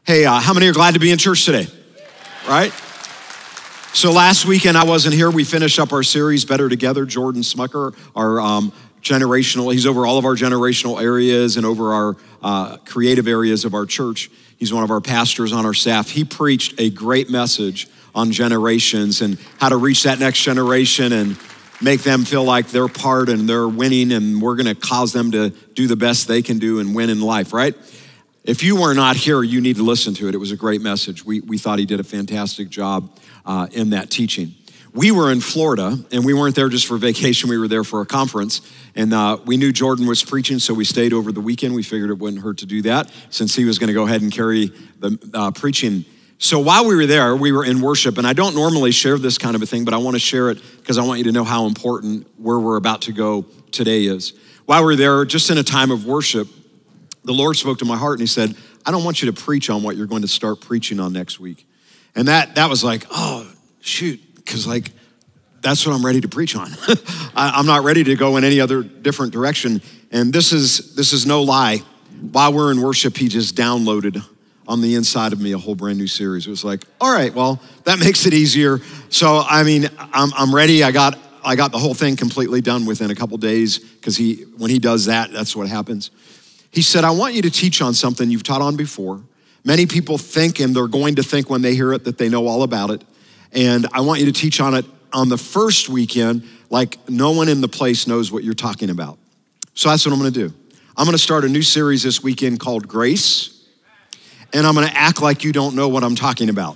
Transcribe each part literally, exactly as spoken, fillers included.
Hey, uh, how many are glad to be in church today? Right? So last weekend I wasn't here. We finished up our series, Better Together. Jordan Smucker, our um, generational, he's over all of our generational areas and over our uh, creative areas of our church. He's one of our pastors on our staff. He preached a great message on generations and how to reach that next generation and make them feel like they're part and they're winning, and we're gonna cause them to do the best they can do and win in life, right? If you were not here, you need to listen to it. It was a great message. We, we thought he did a fantastic job uh, in that teaching. We were in Florida, and we weren't there just for vacation. We were there for a conference, and uh, we knew Jordan was preaching, so we stayed over the weekend. We figured it wouldn't hurt to do that since he was gonna go ahead and carry the uh, preaching. So while we were there, we were in worship, and I don't normally share this kind of a thing, but I wanna share it because I want you to know how important where we're about to go today is. While we were there, just in a time of worship, the Lord spoke to my heart and he said, I don't want you to preach on what you're going to start preaching on next week. And that that was like, oh, shoot, because like, that's what I'm ready to preach on. I, I'm not ready to go in any other different direction. And this is this is no lie. While we're in worship, he just downloaded on the inside of me a whole brand new series. It was like, all right, well, that makes it easier. So, I mean, I'm, I'm ready. I got I got the whole thing completely done within a couple days because he when he does that, that's what happens. He said, I want you to teach on something you've taught on before. Many people think, and they're going to think when they hear it, that they know all about it. And I want you to teach on it on the first weekend like no one in the place knows what you're talking about. So that's what I'm gonna do. I'm gonna start a new series this weekend called Grace, and I'm gonna act like you don't know what I'm talking about.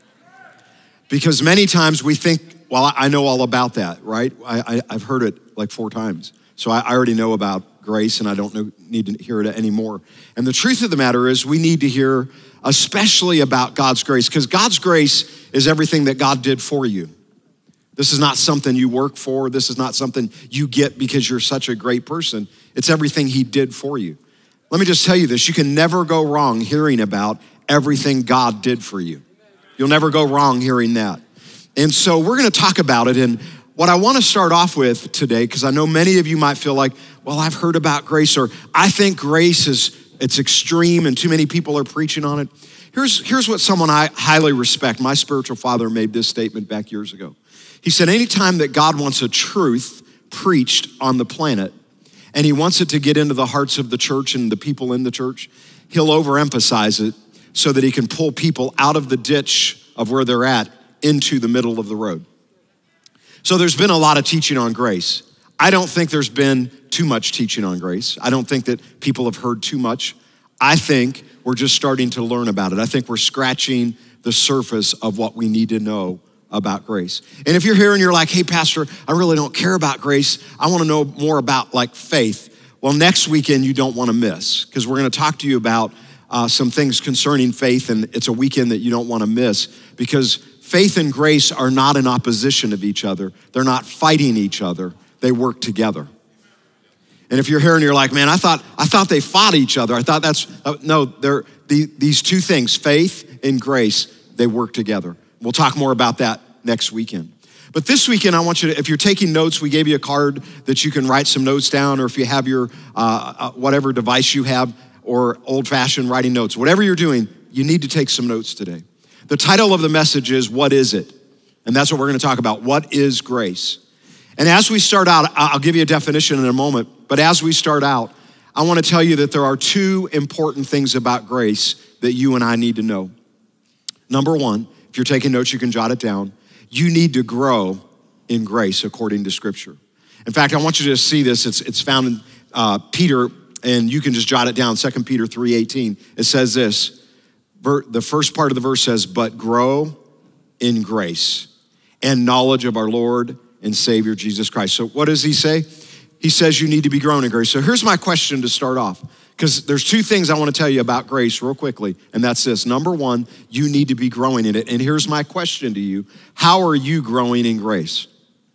Because many times we think, well, I know all about that, right? I, I, I've heard it like four times. So I, I already know about grace, and I don't know, need to hear it anymore. And the truth of the matter is we need to hear especially about God's grace, because God's grace is everything that God did for you. This is not something you work for. This is not something you get because you're such a great person. It's everything he did for you. Let me just tell you this, you can never go wrong hearing about everything God did for you. You'll never go wrong hearing that. And so we're gonna talk about it, and what I wanna start off with today, because I know many of you might feel like, well, I've heard about grace, or I think grace is, it's extreme and too many people are preaching on it. Here's, here's what someone I highly respect. My spiritual father made this statement back years ago. He said, anytime that God wants a truth preached on the planet, and he wants it to get into the hearts of the church and the people in the church, he'll overemphasize it so that he can pull people out of the ditch of where they're at into the middle of the road. So there's been a lot of teaching on grace. I don't think there's been too much teaching on grace. I don't think that people have heard too much. I think we're just starting to learn about it. I think we're scratching the surface of what we need to know about grace. And if you're here and you're like, hey, Pastor, I really don't care about grace. I wanna know more about like faith. Well, next weekend you don't wanna miss, because we're gonna talk to you about uh, some things concerning faith, and it's a weekend that you don't wanna miss, because faith and grace are not in opposition of each other. They're not fighting each other. They work together. And if you're here and you're like, man, I thought I thought they fought each other. I thought that's, uh, no, they're, the, these two things, faith and grace, they work together. We'll talk more about that next weekend. But this weekend, I want you to, if you're taking notes, we gave you a card that you can write some notes down, or if you have your, uh, uh, whatever device you have, or old-fashioned writing notes, whatever you're doing, you need to take some notes today. The title of the message is, what is it? And that's what we're gonna talk about. What is grace? And as we start out, I'll give you a definition in a moment, but as we start out, I wanna tell you that there are two important things about grace that you and I need to know. Number one, if you're taking notes, you can jot it down. You need to grow in grace according to Scripture. In fact, I want you to see this. It's, it's found in uh, Peter, and you can just jot it down, Second Peter three eighteen. It says this, the first part of the verse says, but grow in grace and knowledge of our Lord and Savior, Jesus Christ. So what does he say? He says you need to be growing in grace. So here's my question to start off, because there's two things I want to tell you about grace real quickly, and that's this. Number one, you need to be growing in it. And here's my question to you. How are you growing in grace?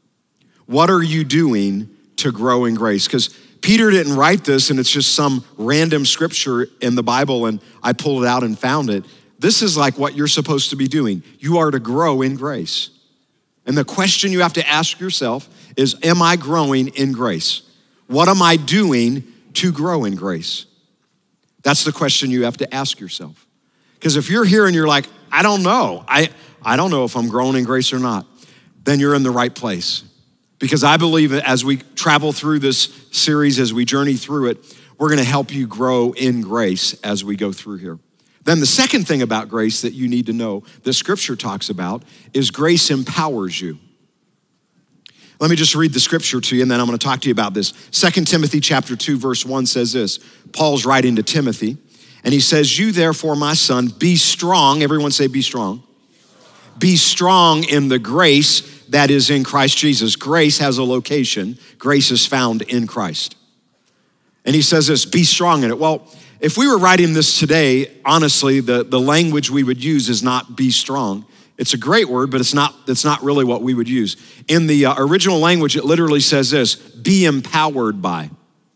What are you doing to grow in grace? Because Peter didn't write this, and it's just some random scripture in the Bible, and I pulled it out and found it. This is like what you're supposed to be doing. You are to grow in grace. And the question you have to ask yourself is, am I growing in grace? What am I doing to grow in grace? That's the question you have to ask yourself. Because if you're here and you're like, I don't know, I, I don't know if I'm growing in grace or not, then you're in the right place. Because I believe that as we travel through this series, as we journey through it, we're gonna help you grow in grace as we go through here. Then the second thing about grace that you need to know that scripture talks about is grace empowers you. Let me just read the scripture to you and then I'm gonna talk to you about this. Second Timothy chapter two, verse one says this. Paul's writing to Timothy and he says, you therefore, my son, be strong. Everyone say be strong. Be strong in the grace that is in Christ Jesus. Grace has a location. Grace is found in Christ. And he says this, be strong in it. Well, if we were writing this today, honestly, the, the language we would use is not be strong. It's a great word, but it's not, it's not really what we would use. In the uh, original language, it literally says this, be empowered by.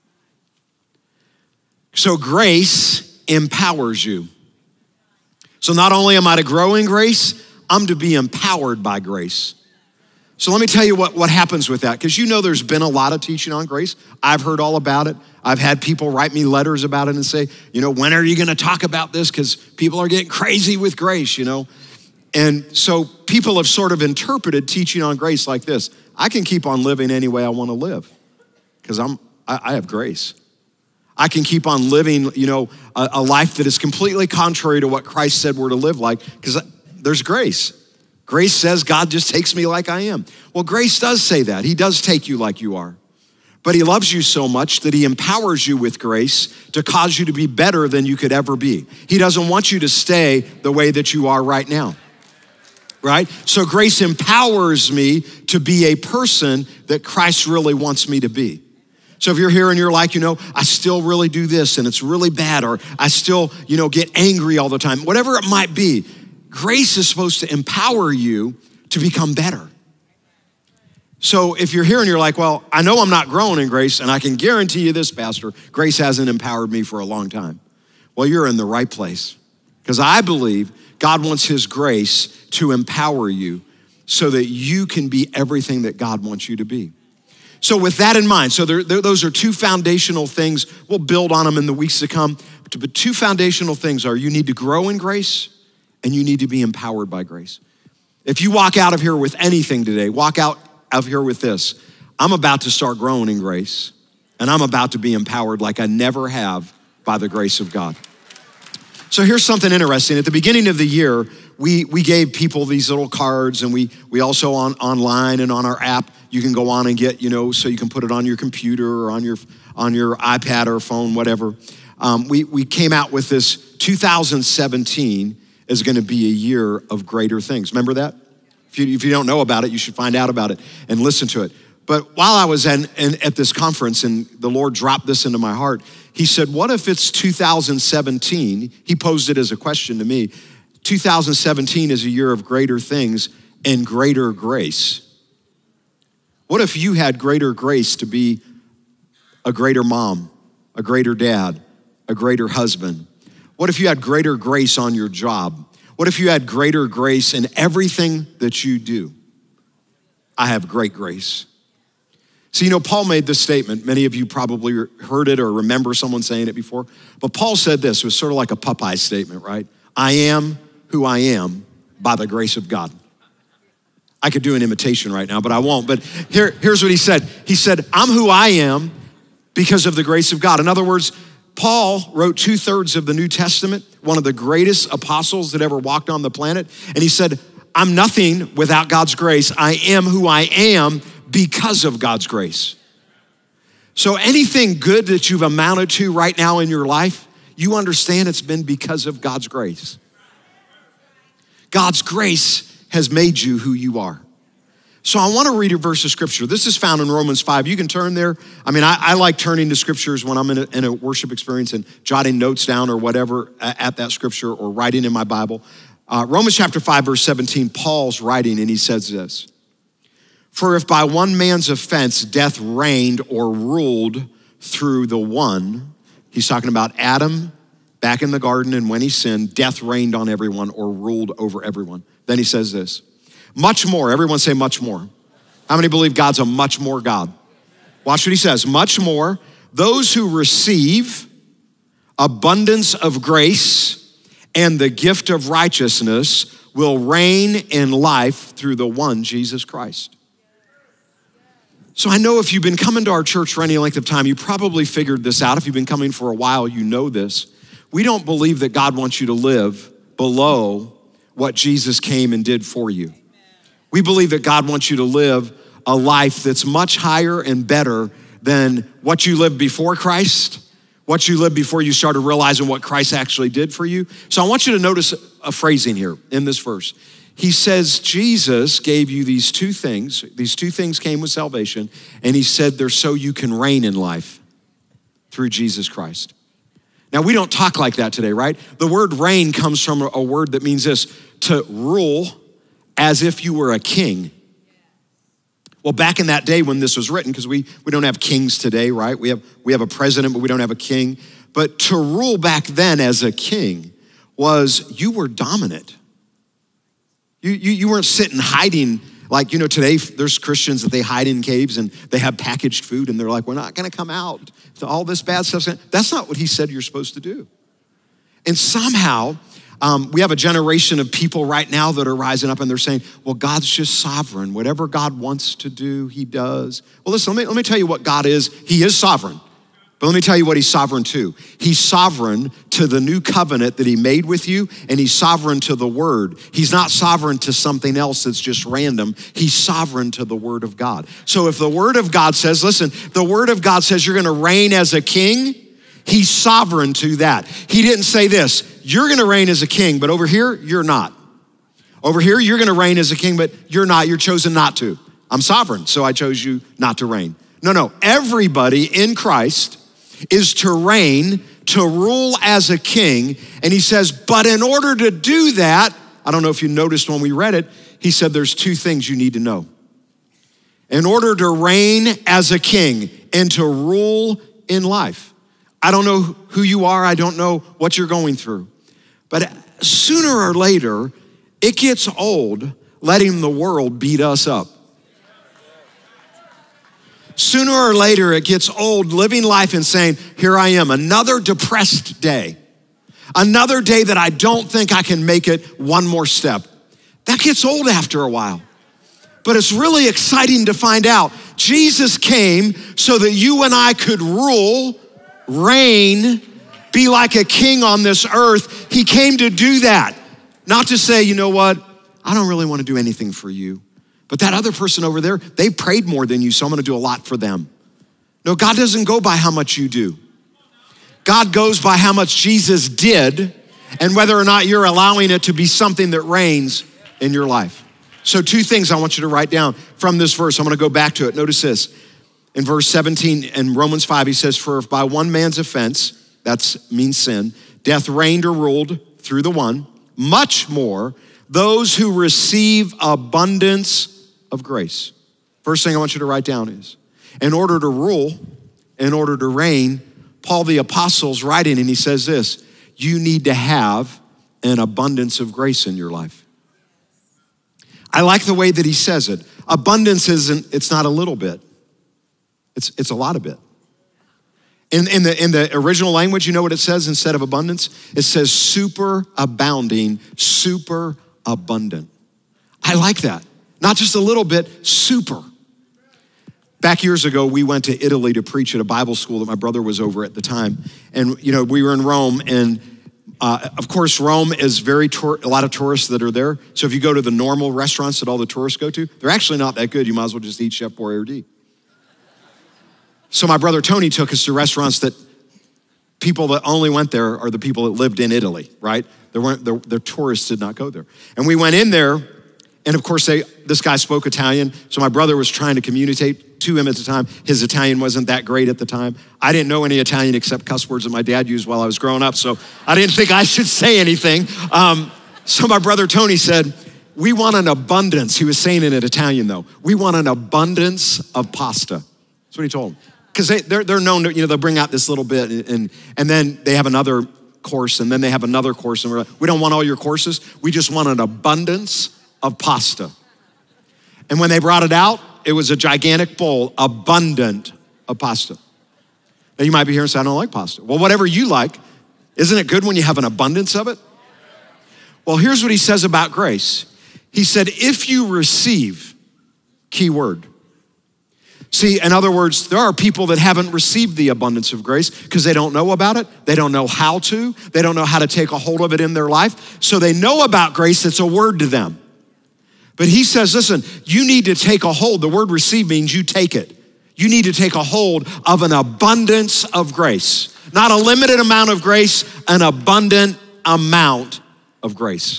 So grace empowers you. So not only am I to grow in grace, I'm to be empowered by grace. So let me tell you what, what happens with that, because you know there's been a lot of teaching on grace. I've heard all about it. I've had people write me letters about it and say, you know, when are you gonna talk about this? Because people are getting crazy with grace, you know? And so people have sort of interpreted teaching on grace like this. I can keep on living any way I wanna live because I'm I, I have grace. I can keep on living, you know, a, a life that is completely contrary to what Christ said we're to live like because there's grace. Grace says God just takes me like I am. Well, grace does say that. He does take you like you are. But he loves you so much that he empowers you with grace to cause you to be better than you could ever be. He doesn't want you to stay the way that you are right now, right? So grace empowers me to be a person that Christ really wants me to be. So if you're here and you're like, you know, I still really do this and it's really bad, or I still, you know, get angry all the time, whatever it might be, grace is supposed to empower you to become better. So if you're here and you're like, well, I know I'm not growing in grace, and I can guarantee you this, Pastor, grace hasn't empowered me for a long time. Well, you're in the right place, because I believe God wants his grace to empower you so that you can be everything that God wants you to be. So with that in mind, so there, there, those are two foundational things. We'll build on them in the weeks to come. But two foundational things are you need to grow in grace and you need to be empowered by grace. If you walk out of here with anything today, walk out of here with this. I'm about to start growing in grace and I'm about to be empowered like I never have by the grace of God. So here's something interesting. At the beginning of the year, we, we gave people these little cards, and we, we also on online and on our app, you can go on and get, you know, so you can put it on your computer or on your, on your iPad or phone, whatever. Um, we, we came out with this two thousand seventeen is gonna be a year of greater things. Remember that? If you, if you don't know about it, you should find out about it and listen to it. But while I was in, in, at this conference and the Lord dropped this into my heart, he said, what if it's two thousand seventeen? He posed it as a question to me. two thousand seventeen is a year of greater things and greater grace. What if you had greater grace to be a greater mom, a greater dad, a greater husband? What if you had greater grace on your job? What if you had greater grace in everything that you do? I have great grace. So, you know, Paul made this statement. Many of you probably heard it or remember someone saying it before. But Paul said this. It was sort of like a Popeye statement, right? I am who I am by the grace of God. I could do an imitation right now, but I won't. But here, here's what he said. He said, I'm who I am because of the grace of God. In other words, Paul wrote two thirds of the New Testament, one of the greatest apostles that ever walked on the planet. And he said, I'm nothing without God's grace. I am who I am because of God's grace. So anything good that you've amounted to right now in your life, you understand it's been because of God's grace. God's grace has made you who you are. So I want to read a verse of scripture. This is found in Romans five. You can turn there. I mean, I, I like turning to scriptures when I'm in a, in a worship experience and jotting notes down or whatever at that scripture or writing in my Bible. Uh, Romans chapter five, verse seventeen, Paul's writing and he says this. For if by one man's offense death reigned or ruled through the one, he's talking about Adam back in the garden, and when he sinned, death reigned on everyone or ruled over everyone. Then he says this, much more, everyone say much more. How many believe God's a much more God? Watch what he says, much more, those who receive abundance of grace and the gift of righteousness will reign in life through the one, Jesus Christ. So I know if you've been coming to our church for any length of time, you probably figured this out. If you've been coming for a while, you know this. We don't believe that God wants you to live below what Jesus came and did for you. We believe that God wants you to live a life that's much higher and better than what you lived before Christ, what you lived before you started realizing what Christ actually did for you. So I want you to notice a phrasing here in this verse. He says, Jesus gave you these two things. These two things came with salvation, and he said they're so you can reign in life through Jesus Christ. Now, we don't talk like that today, right? The word reign comes from a word that means this, to rule as if you were a king. Well, back in that day when this was written, because we, we don't have kings today, right? We have, we have a president, but we don't have a king. But to rule back then as a king was you were dominant. You, you, you weren't sitting hiding like, you know, today there's Christians that they hide in caves and they have packaged food and they're like, we're not gonna come out. So all this bad stuff. That's not what he said you're supposed to do. And somehow, um, we have a generation of people right now that are rising up and they're saying, well, God's just sovereign. Whatever God wants to do, he does. Well, listen, let me, let me tell you what God is. He is sovereign. But let me tell you what he's sovereign to. He's sovereign to the new covenant that he made with you, and he's sovereign to the word. He's not sovereign to something else that's just random. He's sovereign to the word of God. So if the word of God says, listen, the word of God says you're gonna reign as a king, he's sovereign to that. He didn't say this, you're gonna reign as a king, but over here, you're not. Over here, you're gonna reign as a king, but you're not, you're chosen not to. I'm sovereign, so I chose you not to reign. No, no, everybody in Christ is to reign, to rule as a king. And he says, but in order to do that, I don't know if you noticed when we read it, he said there's two things you need to know. In order to reign as a king and to rule in life. I don't know who you are, I don't know what you're going through, but sooner or later, it gets old letting the world beat us up. Sooner or later, it gets old living life and saying, here I am, another depressed day. Another day that I don't think I can make it one more step. That gets old after a while. But it's really exciting to find out Jesus came so that you and I could rule, reign, be like a king on this earth. He came to do that. Not to say, you know what, I don't really want to do anything for you. But that other person over there, they prayed more than you, so I'm gonna do a lot for them. No, God doesn't go by how much you do. God goes by how much Jesus did and whether or not you're allowing it to be something that reigns in your life. So two things I want you to write down from this verse. I'm gonna go back to it. Notice this. In verse seventeen in Romans five, he says, for if by one man's offense, that means sin, death reigned or ruled through the one, much more those who receive abundance of grace. First thing I want you to write down is, in order to rule, in order to reign, Paul the Apostle's writing and he says this, you need to have an abundance of grace in your life. I like the way that he says it. Abundance isn't, it's not a little bit. It's, it's a lot of bit. In, in, the, in the original language, you know what it says instead of abundance? It says super abounding, super abundant. I like that. Not just a little bit, super. Back years ago, we went to Italy to preach at a Bible school that my brother was over at the time. And, you know, we were in Rome and uh, of course, Rome is very, tour- a lot of tourists that are there. So if you go to the normal restaurants that all the tourists go to, they're actually not that good. You might as well just eat Chef Boyardee. So my brother Tony took us to restaurants that people that only went there are the people that lived in Italy, right? There weren't, the, the tourists did not go there. And we went in there, and of course, they, this guy spoke Italian, so my brother was trying to communicate to him at the time. His Italian wasn't that great at the time. I didn't know any Italian except cuss words that my dad used while I was growing up, so I didn't think I should say anything. Um, so my brother Tony said, we want an abundance. He was saying it in Italian though. We want an abundance of pasta. That's what he told him. Because they, they're, they're known to, you know, they'll bring out this little bit and, and, and then they have another course and then they have another course and we're like, we don't want all your courses. We just want an abundance of pasta. And when they brought it out, it was a gigantic bowl, abundant of pasta. Now you might be here and say, I don't like pasta. Well, whatever you like, isn't it good when you have an abundance of it? Well, here's what he says about grace. He said, if you receive, key word. See, in other words, there are people that haven't received the abundance of grace because they don't know about it. They don't know how to. They don't know how to take a hold of it in their life. So they know about grace. It's a word to them. But he says, listen, you need to take a hold. The word receive means you take it. You need to take a hold of an abundance of grace. Not a limited amount of grace, an abundant amount of grace.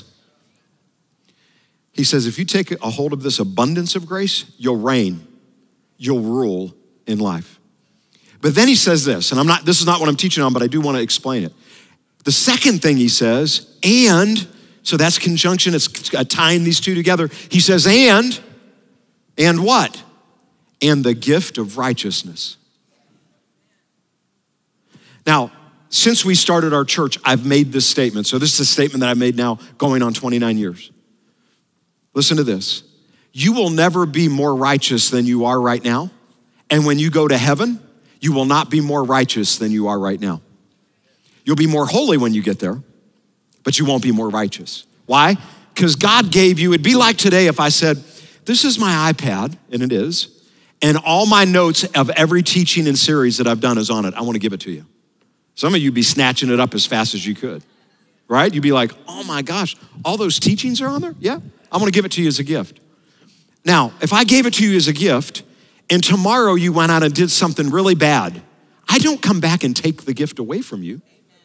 He says, if you take a hold of this abundance of grace, you'll reign. You'll rule in life. But then he says this, and I'm not, this is not what I'm teaching on, but I do want to explain it. The second thing he says, and, so that's conjunction, it's tying these two together. He says, and, and what? And the gift of righteousness. Now, since we started our church, I've made this statement. So this is a statement that I've made now going on twenty-nine years. Listen to this. You will never be more righteous than you are right now. And when you go to heaven, you will not be more righteous than you are right now. You'll be more holy when you get there, but you won't be more righteous. Why? Because God gave you, it'd be like today if I said, this is my iPad, and it is, and all my notes of every teaching and series that I've done is on it. I want to give it to you. Some of you would be snatching it up as fast as you could, right? You'd be like, oh my gosh, all those teachings are on there? Yeah, I want to give it to you as a gift. Now, if I gave it to you as a gift and tomorrow you went out and did something really bad, I don't come back and take the gift away from you.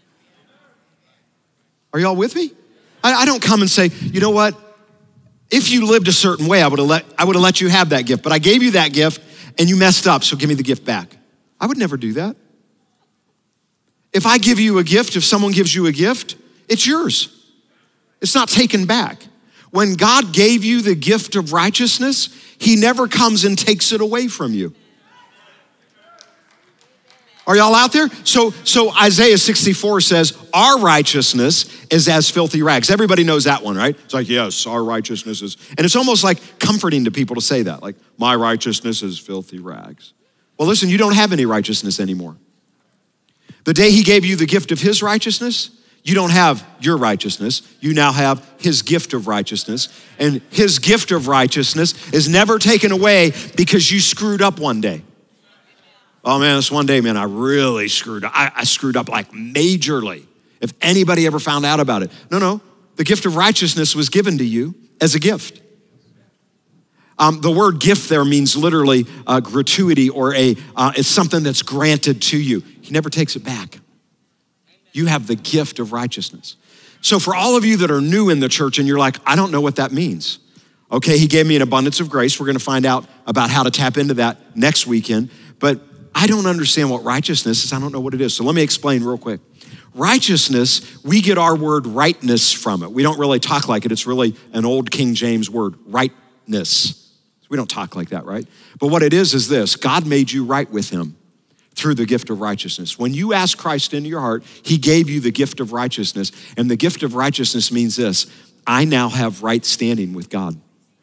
Are y'all with me? I, I don't come and say, you know what? If you lived a certain way, I would have let, I would have let you have that gift, but I gave you that gift and you messed up, so give me the gift back. I would never do that. If I give you a gift, if someone gives you a gift, it's yours. It's not taken back. When God gave you the gift of righteousness, he never comes and takes it away from you. Are y'all out there? So, so Isaiah sixty-four says, our righteousness is as filthy rags. Everybody knows that one, right? It's like, yes, our righteousness is, and it's almost like comforting to people to say that, like, my righteousness is filthy rags. Well, listen, you don't have any righteousness anymore. The day he gave you the gift of his righteousness, you don't have your righteousness. You now have his gift of righteousness. And his gift of righteousness is never taken away because you screwed up one day. Oh man, this one day, man, I really screwed up. I, I screwed up like majorly. If anybody ever found out about it. No, no, the gift of righteousness was given to you as a gift. Um, the word gift there means literally uh, gratuity or a, uh, it's something that's granted to you. He never takes it back. You have the gift of righteousness. So for all of you that are new in the church and you're like, I don't know what that means. Okay, he gave me an abundance of grace. We're gonna find out about how to tap into that next weekend. But I don't understand what righteousness is. I don't know what it is. So let me explain real quick. Righteousness, we get our word rightness from it. We don't really talk like it. It's really an old King James word, rightness. We don't talk like that, right? But what it is is this, God made you right with him through the gift of righteousness. When you ask Christ into your heart, he gave you the gift of righteousness. And the gift of righteousness means this, I now have right standing with God.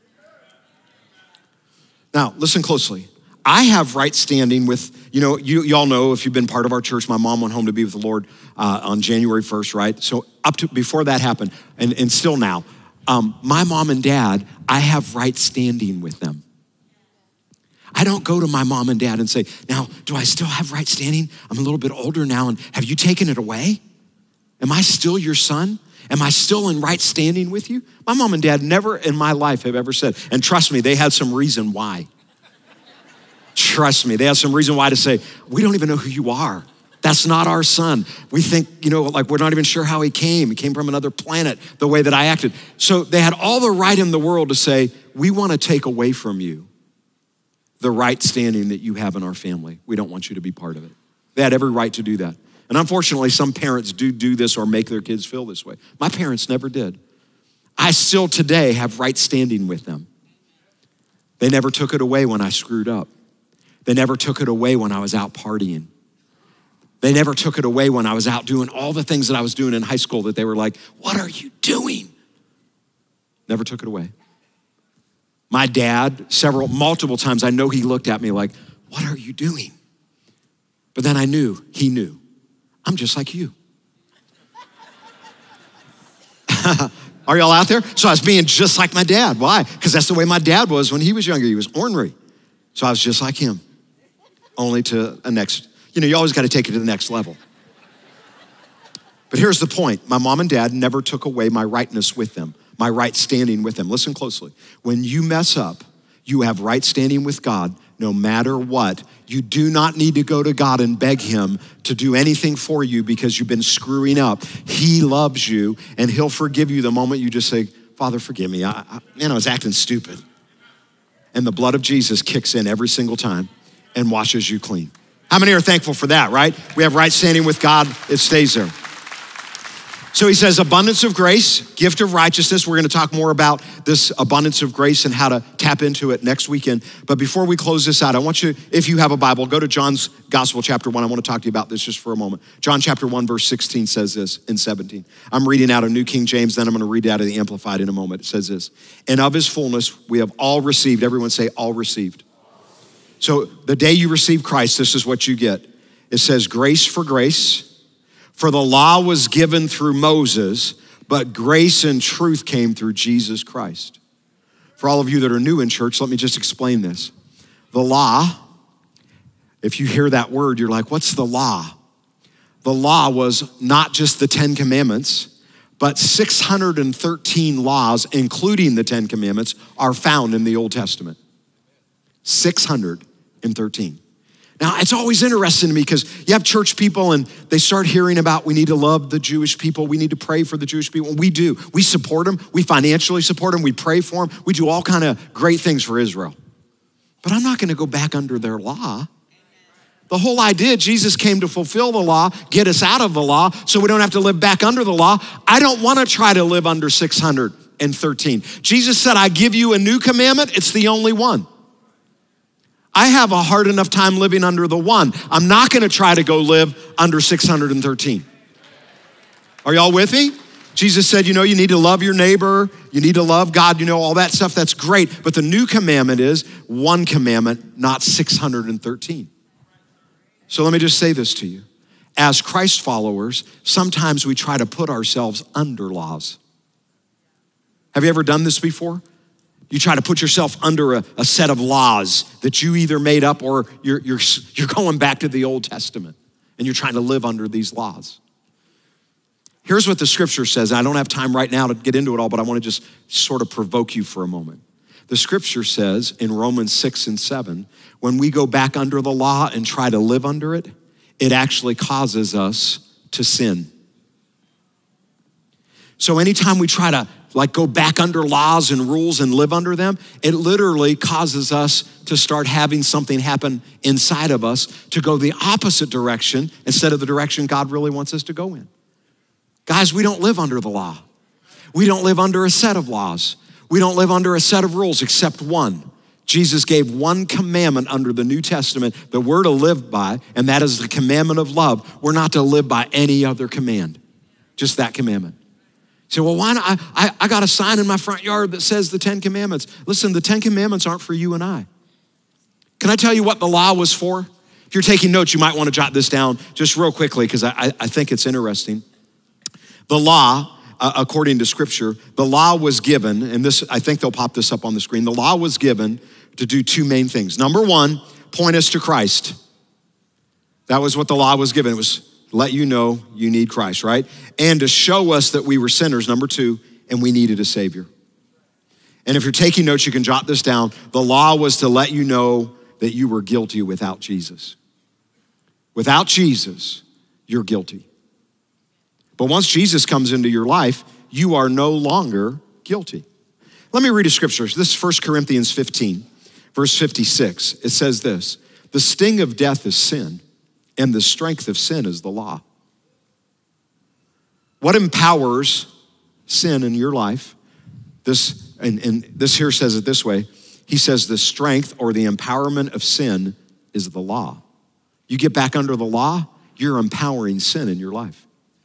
Now, listen closely. I have right standing with, you know, you, you all know if you've been part of our church, my mom went home to be with the Lord uh, on January first, right? So up to, before that happened, and, and still now, um, my mom and dad, I have right standing with them. I don't go to my mom and dad and say, now, do I still have right standing? I'm a little bit older now, and have you taken it away? Am I still your son? Am I still in right standing with you? My mom and dad never in my life have ever said, and trust me, they had some reason why. Trust me, they had some reason why to say, we don't even know who you are. That's not our son. We think, you know, like we're not even sure how he came. He came from another planet, the way that I acted. So they had all the right in the world to say, we want to take away from you the right standing that you have in our family. We don't want you to be part of it. They had every right to do that. And unfortunately, some parents do do this or make their kids feel this way. My parents never did. I still today have right standing with them. They never took it away when I screwed up. They never took it away when I was out partying. They never took it away when I was out doing all the things that I was doing in high school that they were like, what are you doing? Never took it away. My dad, several, multiple times, I know he looked at me like, what are you doing? But then I knew, he knew, I'm just like you. Are y'all out there? So I was being just like my dad. Why? Because that's the way my dad was when he was younger. He was ornery. So I was just like him, only to a next, you know, you always got to take it to the next level. But here's the point. My mom and dad never took away my rightness with them, my right standing with them. Listen closely. When you mess up, you have right standing with God no matter what. You do not need to go to God and beg him to do anything for you because you've been screwing up. He loves you and he'll forgive you the moment you just say, Father, forgive me. I, I, man, I was acting stupid. And the blood of Jesus kicks in every single time and washes you clean. How many are thankful for that, right? We have right standing with God. It stays there. So he says abundance of grace, gift of righteousness. We're gonna talk more about this abundance of grace and how to tap into it next weekend. But before we close this out, I want you, if you have a Bible, go to John's Gospel, chapter one. I wanna talk to you about this just for a moment. John chapter one, verse sixteen says this and seventeen. I'm reading out of New King James, then I'm gonna read out of the Amplified in a moment. It says this, and of his fullness we have all received. Everyone say all received. So the day you receive Christ, this is what you get. It says grace for grace. For the law was given through Moses, but grace and truth came through Jesus Christ. For all of you that are new in church, let me just explain this. The law, if you hear that word, you're like, what's the law? The law was not just the Ten Commandments, but six hundred thirteen laws, including the Ten Commandments, are found in the Old Testament. six hundred thirteen. Now, it's always interesting to me because you have church people and they start hearing about we need to love the Jewish people. We need to pray for the Jewish people. And we do. We support them. We financially support them. We pray for them. We do all kind of great things for Israel. But I'm not going to go back under their law. The whole idea, Jesus came to fulfill the law, get us out of the law so we don't have to live back under the law. I don't want to try to live under six hundred thirteen. Jesus said, I give you a new commandment. It's the only one. I have a hard enough time living under the one. I'm not gonna try to go live under six hundred thirteen. Are y'all with me? Jesus said, you know, you need to love your neighbor, you need to love God, you know, all that stuff, that's great. But the new commandment is one commandment, not six hundred thirteen. So let me just say this to you. As Christ followers, sometimes we try to put ourselves under laws. Have you ever done this before? You try to put yourself under a, a set of laws that you either made up or you're, you're, you're going back to the Old Testament and you're trying to live under these laws. Here's what the scripture says. I don't have time right now to get into it all, but I want to just sort of provoke you for a moment. The scripture says in Romans six and seven, when we go back under the law and try to live under it, it actually causes us to sin. So anytime we try to like go back under laws and rules and live under them, it literally causes us to start having something happen inside of us to go the opposite direction instead of the direction God really wants us to go in. Guys, we don't live under the law. We don't live under a set of laws. We don't live under a set of rules except one. Jesus gave one commandment under the New Testament that we're to live by, and that is the commandment of love. We're not to live by any other command, just that commandment. You say, well, why not? I, I, I got a sign in my front yard that says the Ten Commandments. Listen, the Ten Commandments aren't for you and I. Can I tell you what the law was for? If you're taking notes, you might want to jot this down just real quickly because I, I think it's interesting. The law, uh, according to scripture, the law was given, and this, I think they'll pop this up on the screen. The law was given to do two main things. Number one, point us to Christ. That was what the law was given. It was let you know you need Christ, right? And to show us that we were sinners, number two, and we needed a Savior. And if you're taking notes, you can jot this down. The law was to let you know that you were guilty without Jesus. Without Jesus, you're guilty. But once Jesus comes into your life, you are no longer guilty. Let me read a scripture. This is First Corinthians fifteen, verse fifty-six. It says this, the sting of death is sin, and the strength of sin is the law. What empowers sin in your life? This, and, and this here says it this way. He says the strength or the empowerment of sin is the law. You get back under the law, you're empowering sin in your life.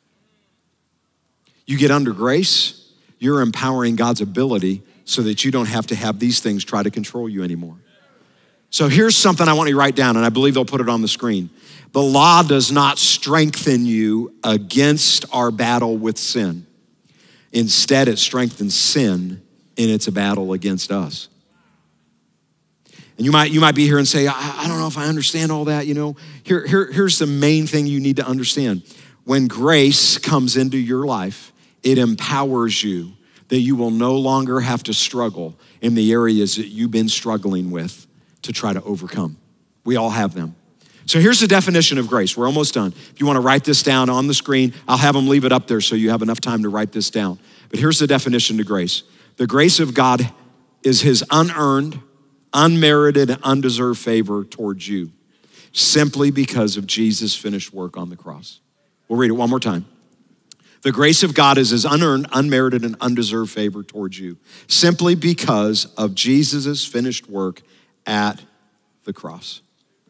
You get under grace, you're empowering God's ability so that you don't have to have these things try to control you anymore. So here's something I want you to write down, and I believe they'll put it on the screen. The law does not strengthen you against our battle with sin. Instead, it strengthens sin, and it's a battle against us. And you might, you might be here and say, I, I don't know if I understand all that, you know. Here, here, here's the main thing you need to understand. When grace comes into your life, it empowers you that you will no longer have to struggle in the areas that you've been struggling with to try to overcome. We all have them. So here's the definition of grace. We're almost done. If you want to write this down on the screen, I'll have them leave it up there so you have enough time to write this down. But here's the definition of grace. The grace of God is his unearned, unmerited, and undeserved favor towards you simply because of Jesus' finished work on the cross. We'll read it one more time. The grace of God is his unearned, unmerited, and undeserved favor towards you simply because of Jesus' finished work at the cross.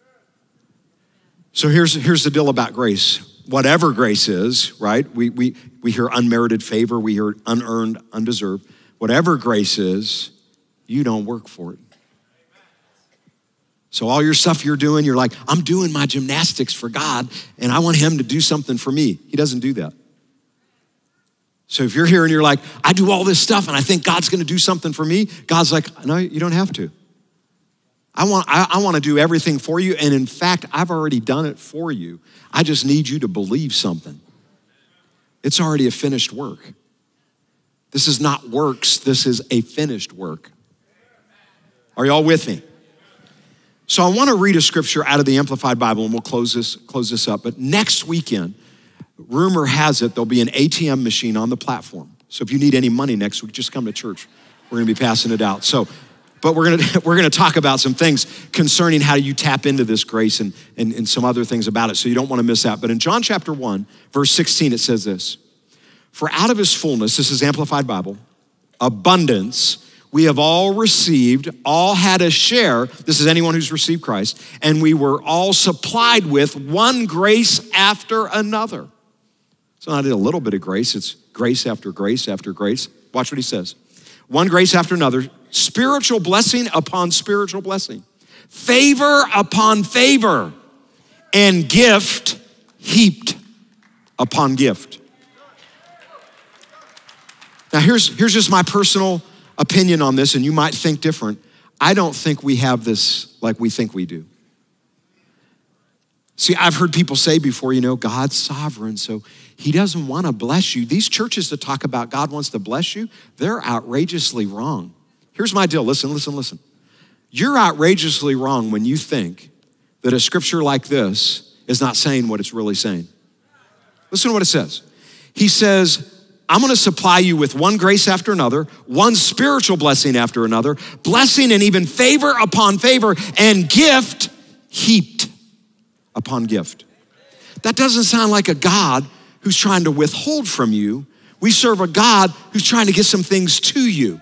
So here's, here's the deal about grace. Whatever grace is, right? We, we, we hear unmerited favor, we hear unearned, undeserved. Whatever grace is, you don't work for it. So all your stuff you're doing, you're like, I'm doing my gymnastics for God and I want him to do something for me. He doesn't do that. So if you're here and you're like, I do all this stuff and I think God's gonna do something for me, God's like, no, you don't have to. I want, I, I want to do everything for you. And in fact, I've already done it for you. I just need you to believe something. It's already a finished work. This is not works. This is a finished work. Are y'all with me? So I want to read a scripture out of the Amplified Bible and we'll close this, close this up. But next weekend, rumor has it, there'll be an A T M machine on the platform. So if you need any money next week, just come to church. We're going to be passing it out. So But we're gonna, we're gonna talk about some things concerning how you tap into this grace and, and, and some other things about it, so you don't wanna miss out. But in John chapter one, verse sixteen, it says this, for out of his fullness, this is Amplified Bible, abundance, we have all received, all had a share, this is anyone who's received Christ, and we were all supplied with one grace after another. It's not a little bit of grace, it's grace after grace after grace. Watch what he says. One grace after another, spiritual blessing upon spiritual blessing, favor upon favor, and gift heaped upon gift. Now here's, here's just my personal opinion on this, and you might think different. I don't think we have this like we think we do. See, I've heard people say before, you know, God's sovereign, so he doesn't want to bless you. These churches that talk about God wants to bless you, they're outrageously wrong. Here's my deal, listen, listen, listen. You're outrageously wrong when you think that a scripture like this is not saying what it's really saying. Listen to what it says. He says, I'm gonna supply you with one grace after another, one spiritual blessing after another, blessing and even favor upon favor, and gift heaped upon gift. That doesn't sound like a God who's trying to withhold from you. We serve a God who's trying to get some things to you.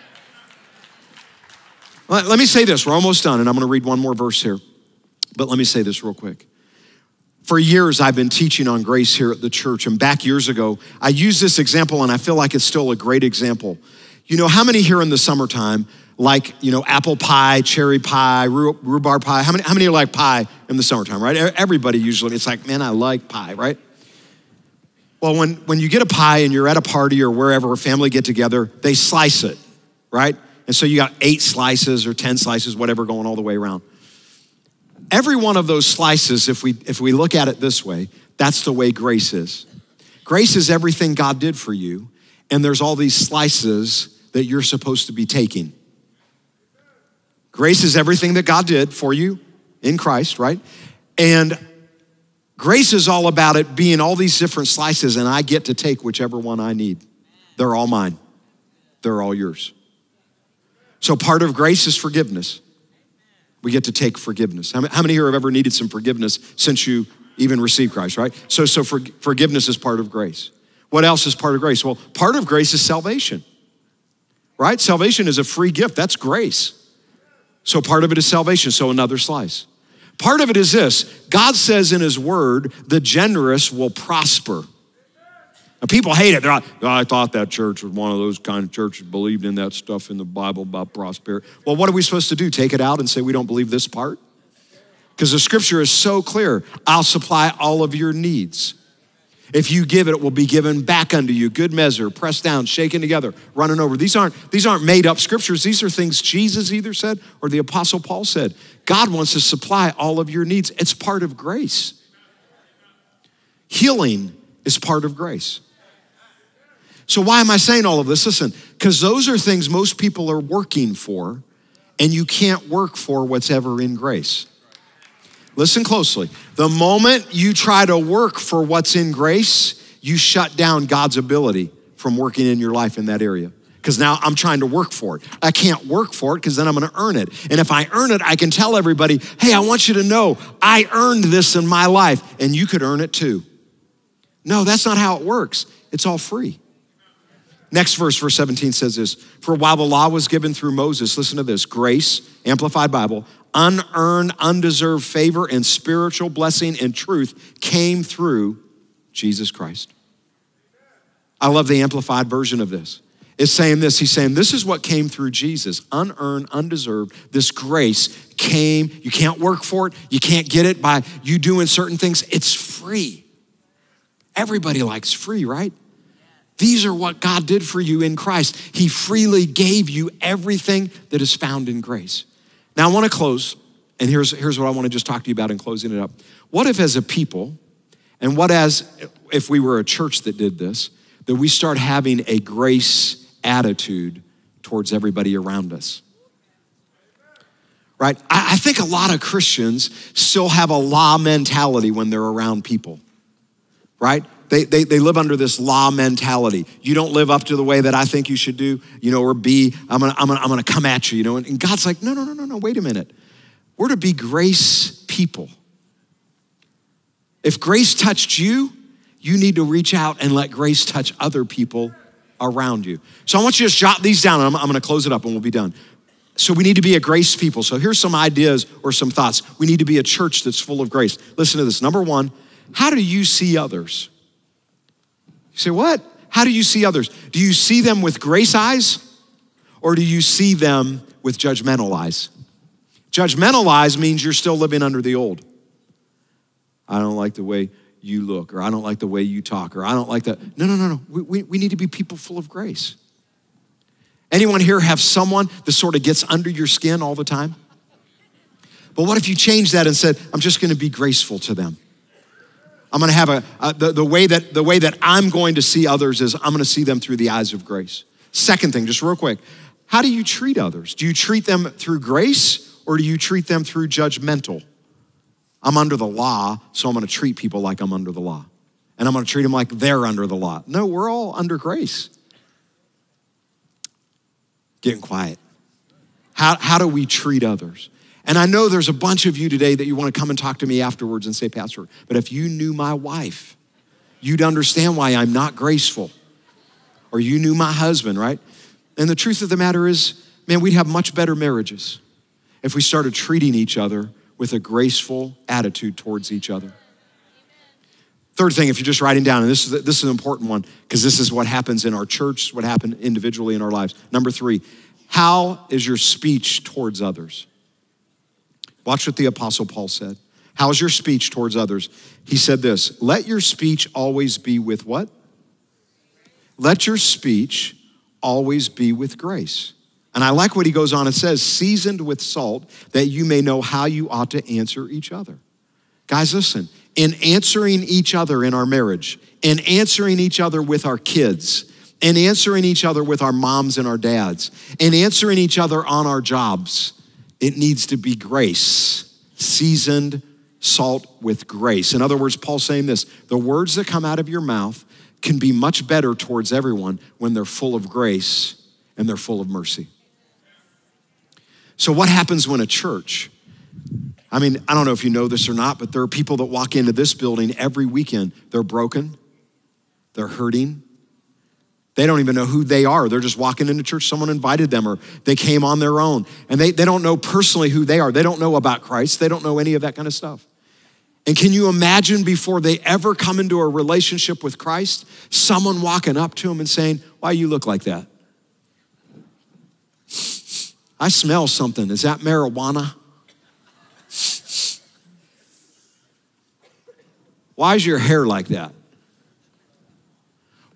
Let me say this, we're almost done, and I'm gonna read one more verse here, but let me say this real quick. For years, I've been teaching on grace here at the church, and back years ago, I used this example, and I feel like it's still a great example. You know, how many here in the summertime like, you know, apple pie, cherry pie, rhubarb pie? How many, how many like pie in the summertime, right? Everybody usually, it's like, man, I like pie, right? Well, when, when you get a pie and you're at a party or wherever, a family get together, they slice it, right? And so you got eight slices or ten slices, whatever, going all the way around. Every one of those slices, if we, if we look at it this way, that's the way grace is. Grace is everything God did for you, and there's all these slices that you're supposed to be taking. Grace is everything that God did for you in Christ, right? And grace is all about it being all these different slices, and I get to take whichever one I need. They're all mine. They're all yours. So part of grace is forgiveness. We get to take forgiveness. How many here have ever needed some forgiveness since you even received Christ, right? So, so for, forgiveness is part of grace. What else is part of grace? Well, part of grace is salvation, right? Salvation is a free gift. That's grace. So part of it is salvation, so another slice. Part of it is this. God says in his word, the generous will prosper. Now, people hate it. They're like, oh, I thought that church was one of those kind of churches believed in that stuff in the Bible about prosperity. Well, what are we supposed to do? Take it out and say we don't believe this part? Because the scripture is so clear. I'll supply all of your needs. If you give it, it will be given back unto you. Good measure, pressed down, shaken together, running over. These aren't, these aren't made up scriptures. These are things Jesus either said or the Apostle Paul said. God wants to supply all of your needs. It's part of grace. Healing is part of grace. So why am I saying all of this? Listen, because those are things most people are working for, and you can't work for what's ever in grace. Listen closely. The moment you try to work for what's in grace, you shut down God's ability from working in your life in that area. Because now I'm trying to work for it. I can't work for it because then I'm gonna earn it. And if I earn it, I can tell everybody, hey, I want you to know I earned this in my life, and you could earn it too. No, that's not how it works. It's all free. Next verse, verse seventeen says this, for while the law was given through Moses, listen to this, grace, Amplified Bible, unearned, undeserved favor and spiritual blessing and truth came through Jesus Christ. I love the Amplified version of this. It's saying this, he's saying this is what came through Jesus, unearned, undeserved. This grace came, you can't work for it, you can't get it by you doing certain things, it's free. Everybody likes free, right? These are what God did for you in Christ. He freely gave you everything that is found in grace. Now I wanna close, and here's, here's what I wanna just talk to you about in closing it up. What if as a people, and what as if we were a church that did this, that we start having a grace attitude towards everybody around us? Right? I, I think a lot of Christians still have a law mentality when they're around people, right? They, they, they live under this law mentality. You don't live up to the way that I think you should do, you know, or be, I'm gonna, I'm gonna, I'm gonna come at you, you know, and, and God's like, no, no, no, no, no, wait a minute. We're to be grace people. If grace touched you, you need to reach out and let grace touch other people around you. So I want you to just jot these down, and I'm, I'm gonna close it up and we'll be done. So we need to be a grace people. So here's some ideas or some thoughts. We need to be a church that's full of grace. Listen to this. Number one, how do you see others? You say, what? How do you see others? Do you see them with grace eyes, or do you see them with judgmental eyes? Judgmental eyes means you're still living under the old. I don't like the way you look, or I don't like the way you talk, or I don't like that. No, no, no, no. We, we, we need to be people full of grace. Anyone here have someone that sort of gets under your skin all the time? But what if you change that and said, I'm just gonna be graceful to them. I'm gonna have a, uh, the, the, way that, the way that I'm going to see others is I'm gonna see them through the eyes of grace. Second thing, just real quick, how do you treat others? Do you treat them through grace, or do you treat them through judgmental? I'm under the law, so I'm gonna treat people like I'm under the law. And I'm gonna treat them like they're under the law. No, we're all under grace. Getting quiet. How, how do we treat others? And I know there's a bunch of you today that you want to come and talk to me afterwards and say, Pastor, but if you knew my wife, you'd understand why I'm not graceful. Or you knew my husband, right? And the truth of the matter is, man, we'd have much better marriages if we started treating each other with a graceful attitude towards each other. Third thing, if you're just writing down, and this is, this is an important one, because this is what happens in our church, what happened individually in our lives. Number three, how is your speech towards others? Watch what the Apostle Paul said. How's your speech towards others? He said this, let your speech always be with what? Let your speech always be with grace. And I like what he goes on and says, seasoned with salt, that you may know how you ought to answer each other. Guys, listen, in answering each other in our marriage, in answering each other with our kids, in answering each other with our moms and our dads, in answering each other on our jobs, it needs to be grace, seasoned salt with grace. In other words, Paul's saying this, the words that come out of your mouth can be much better towards everyone when they're full of grace and they're full of mercy. So what happens when a church, I mean, I don't know if you know this or not, but there are people that walk into this building every weekend. They're broken, they're hurting. They don't even know who they are. They're just walking into church. Someone invited them or they came on their own. And they, they don't know personally who they are. They don't know about Christ. They don't know any of that kind of stuff. And can you imagine before they ever come into a relationship with Christ, someone walking up to them and saying, why you look like that? I smell something. Is that marijuana? Why is your hair like that?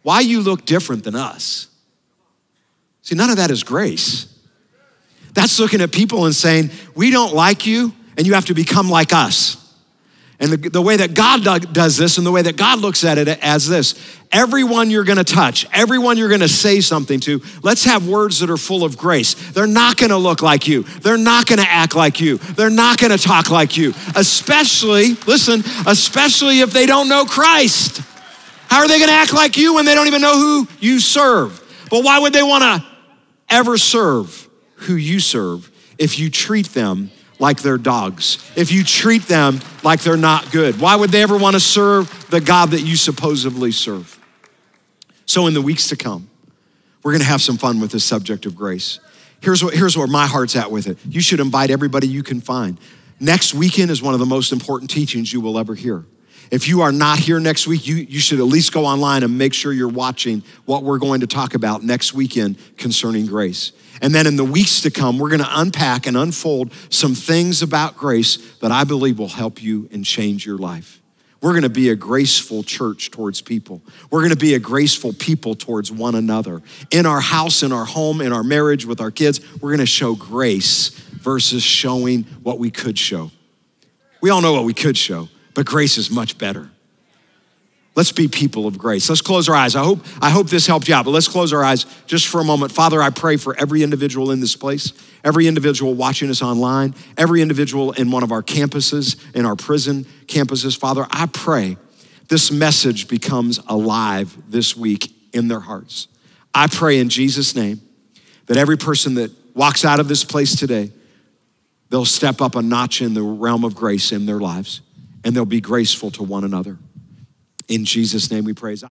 why you look different than us. See, none of that is grace. That's looking at people and saying, we don't like you and you have to become like us. And the, the way that God does this and the way that God looks at it as this, everyone you're gonna touch, everyone you're gonna say something to, let's have words that are full of grace. They're not gonna look like you. They're not gonna act like you. They're not gonna talk like you, especially, listen, especially if they don't know Christ. How are they gonna act like you when they don't even know who you serve? But why would they wanna ever serve who you serve if you treat them like they're dogs, if you treat them like they're not good? Why would they ever want to serve the God that you supposedly serve? So in the weeks to come, we're gonna have some fun with this subject of grace. Here's, what, here's where my heart's at with it. You should invite everybody you can find. Next weekend is one of the most important teachings you will ever hear. If you are not here next week, you, you should at least go online and make sure you're watching what we're going to talk about next weekend concerning grace. And then in the weeks to come, we're gonna unpack and unfold some things about grace that I believe will help you and change your life. We're gonna be a graceful church towards people. We're gonna be a graceful people towards one another. In our house, in our home, in our marriage, with our kids, we're gonna show grace versus showing what we could show. We all know what we could show, but grace is much better. Let's be people of grace. Let's close our eyes. I hope, I hope this helped you out, but let's close our eyes just for a moment. Father, I pray for every individual in this place, every individual watching us online, every individual in one of our campuses, in our prison campuses. Father, I pray this message becomes alive this week in their hearts. I pray in Jesus' name that every person that walks out of this place today, they'll step up a notch in the realm of grace in their lives, and they'll be graceful to one another. In Jesus' name we praise.